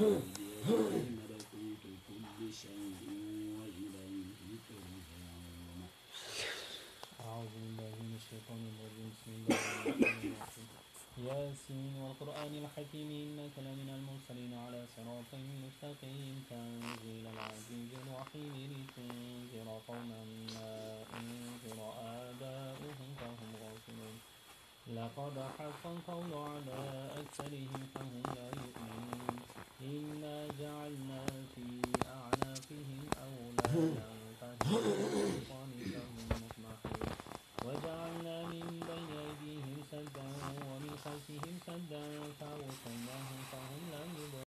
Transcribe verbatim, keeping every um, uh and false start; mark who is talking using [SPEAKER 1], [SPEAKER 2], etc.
[SPEAKER 1] بيده ملكوت كل شيء وإليه ترجعون. أعوذ بالله من الشيطان الرجيم. بسم الله الرحمن الرحيم. ياسين والقرآن الحكيم إنك لمن المرسلين على صراط مستقيم تنزيل العزيز الرحيم لتنذر قوما ما أنذر آباؤهم فهم غافلون. لقد حق القول على أكثرهم فهم لا يؤمنون. إنا جعلنا في أعناقهم أغلالا فهي